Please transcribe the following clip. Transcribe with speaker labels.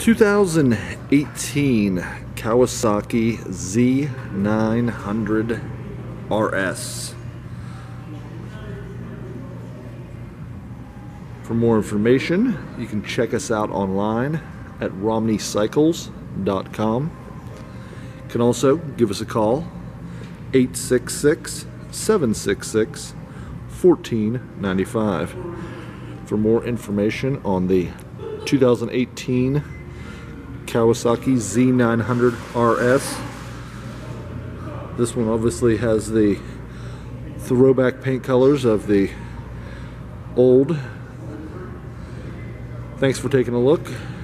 Speaker 1: 2018 Kawasaki Z900RS. For more information, you can check us out online at romneycycles.com. You can also give us a call, 866-766-1495. For more information on the 2018 Kawasaki Z900RS. This one obviously has the throwback paint colors of the old. Thanks for taking a look.